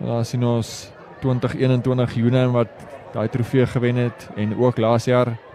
Daar sien ons 2021 Joenen wat daai trofee gewen het en ook laas jaar